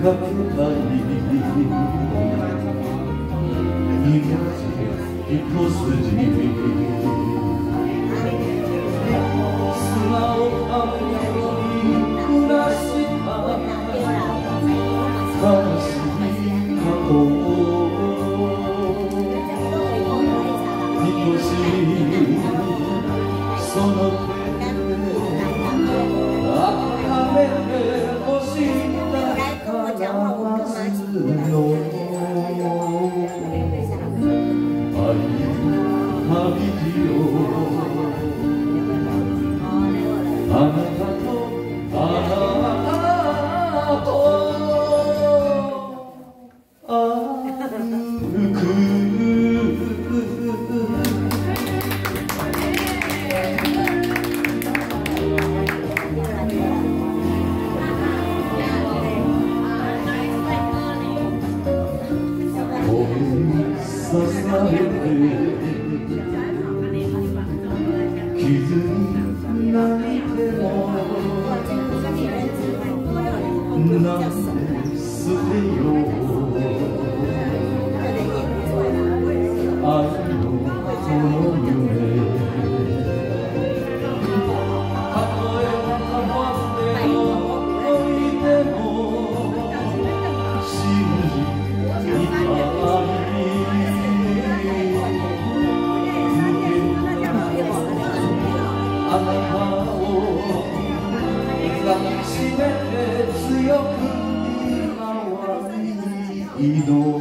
かけたい一筋砂を雨に暮らした悲しい過去愛しいその手温めてほしいから夏の旅路あなたと歩く刺されて傷に泣いてもなんで捨てよう愛のこの夢たとえ構っておいても信じたいあなたを抱きしめて強く今は愛の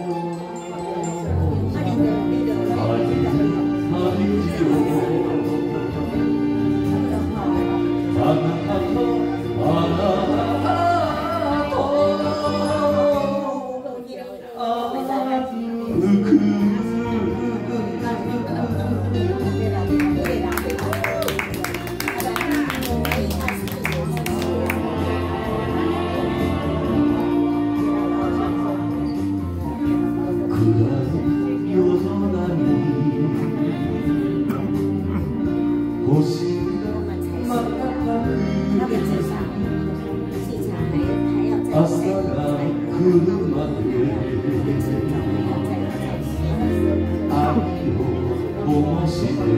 旅路あなたとあなたと歩く朝が来るまで愛を灯して